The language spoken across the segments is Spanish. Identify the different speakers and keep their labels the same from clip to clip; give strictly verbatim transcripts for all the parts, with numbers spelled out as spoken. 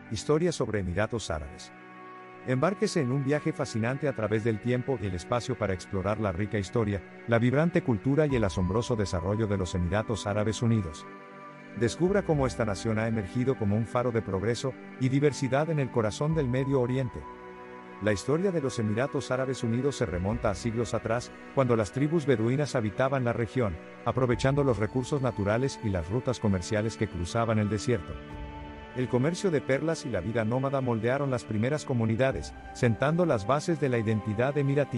Speaker 1: Historia sobre Emiratos Árabes. Embárquese en un viaje fascinante a través del tiempo y el espacio para explorar la rica historia, la vibrante cultura y el asombroso desarrollo de los Emiratos Árabes Unidos. Descubra cómo esta nación ha emergido como un faro de progreso y diversidad en el corazón del Medio Oriente. La historia de los Emiratos Árabes Unidos se remonta a siglos atrás, cuando las tribus beduinas habitaban la región, aprovechando los recursos naturales y las rutas comerciales que cruzaban el desierto. El comercio de perlas y la vida nómada moldearon las primeras comunidades, sentando las bases de la identidad emiratí.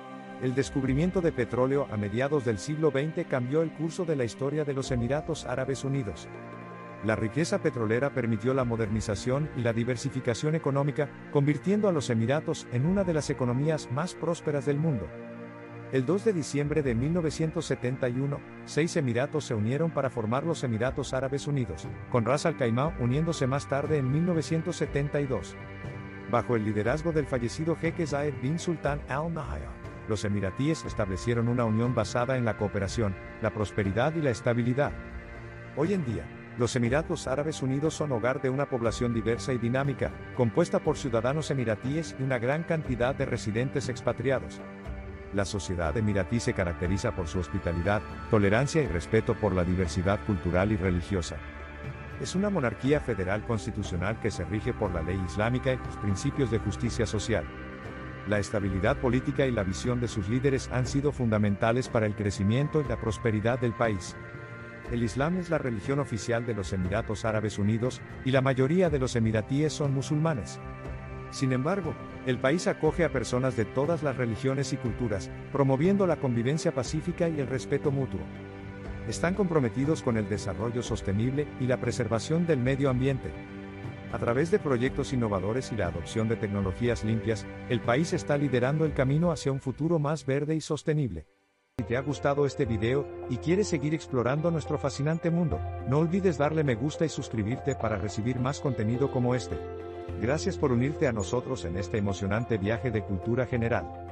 Speaker 1: El descubrimiento de petróleo a mediados del siglo veinte cambió el curso de la historia de los Emiratos Árabes Unidos. La riqueza petrolera permitió la modernización y la diversificación económica, convirtiendo a los Emiratos en una de las economías más prósperas del mundo. El dos de diciembre de mil novecientos setenta y uno, seis emiratos se unieron para formar los Emiratos Árabes Unidos, con Ras Al Khaimah uniéndose más tarde en mil novecientos setenta y dos. Bajo el liderazgo del fallecido jeque Zayed bin Sultan Al Nahyan, los emiratíes establecieron una unión basada en la cooperación, la prosperidad y la estabilidad. Hoy en día, los Emiratos Árabes Unidos son hogar de una población diversa y dinámica, compuesta por ciudadanos emiratíes y una gran cantidad de residentes expatriados. La sociedad emiratí se caracteriza por su hospitalidad, tolerancia y respeto por la diversidad cultural y religiosa. Es una monarquía federal constitucional que se rige por la ley islámica y los principios de justicia social. La estabilidad política y la visión de sus líderes han sido fundamentales para el crecimiento y la prosperidad del país. El Islam es la religión oficial de los Emiratos Árabes Unidos, y la mayoría de los emiratíes son musulmanes. Sin embargo, el país acoge a personas de todas las religiones y culturas, promoviendo la convivencia pacífica y el respeto mutuo. Están comprometidos con el desarrollo sostenible y la preservación del medio ambiente. A través de proyectos innovadores y la adopción de tecnologías limpias, el país está liderando el camino hacia un futuro más verde y sostenible. Si te ha gustado este video, y quieres seguir explorando nuestro fascinante mundo, no olvides darle me gusta y suscribirte para recibir más contenido como este. Gracias por unirte a nosotros en este emocionante viaje de cultura general.